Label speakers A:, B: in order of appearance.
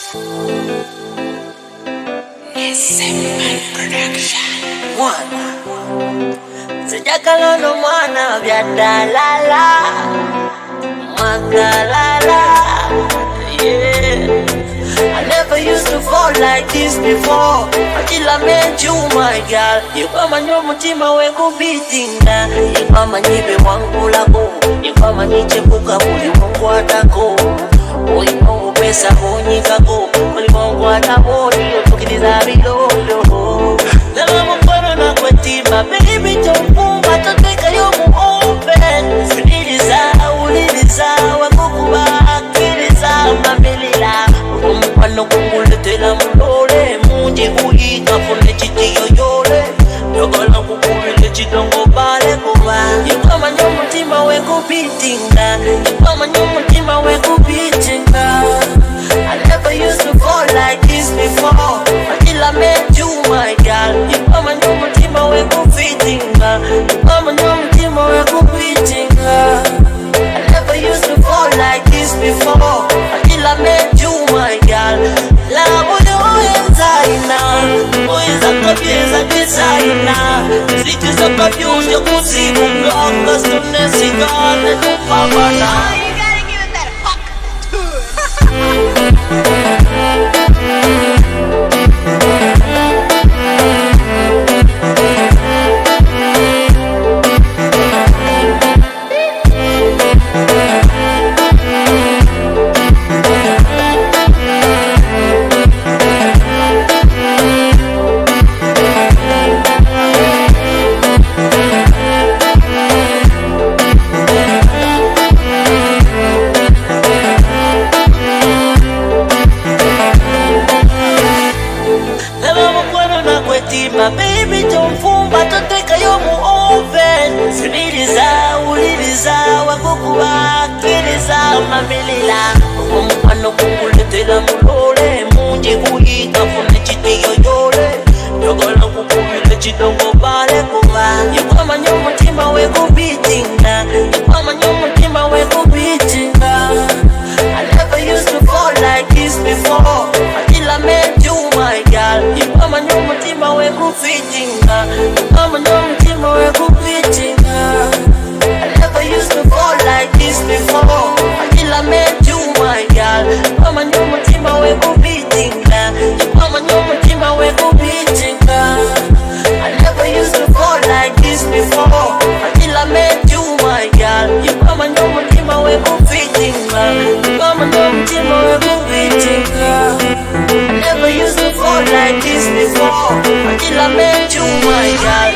A: Sejakalono mwana vya dalala Magalala, yeah. I never used to fall like this before until I met you, my girl. Yekama nyomutima wengu bitinga, yekama nyibe wangu lako, yekama nichepuka muli wangu atako. Oimo pesa honyikako, muli wangu ataboni yotukiliza bilolo. Nala mkwano na kwetima, baby tomfunga toteka yomu open. Siniliza, uliliza, wakukuba, akiliza, mamelila. Mkwano kunguletela mulole, munji kuhika fune chichi yoyole. Yogola kukubile chidongo bale kuba. Yekama nyomutima wengu bitinga, yekama nyomutima wengu bitinga. I never used to fall like this before until I met you, my girl. Yekama nyomutima wengu bitinga, yekama nyomutima wengu bitinga. I never used to fall like this before until I met you, my girl. La designer, a designer. It is a confused, you could see the block, cause the Nessie gone and the Papa now. You gotta give it that fuck. My baby don't fool, but don't take a yomu oven. Siniliza, uliliza, wakukuwa, kiliza, mamelila. Mkwano kunguletela mulole, munji kuhika fune chiti yoyole. Yogola kukubile chidongo bale kuba. Yekama nyomutima wengu bitinga, yekama nyomutima wengu bitinga. I never used to fall like this before until I met you, my girl. Yekama nyomutima wengu bitinga, yekama nyomutima wengu bitinga. I never used to fall like this before until I met you, my girl. Yekama nyomutima wengu bitinga, yekama nyomutima wengu bitinga. I never used to fall like this before until I met you, my girl. Yekama nyomutima wengu bitinga, yekama nyomutima wengu bitinga. I never used to fall like this before until I met you, my girl.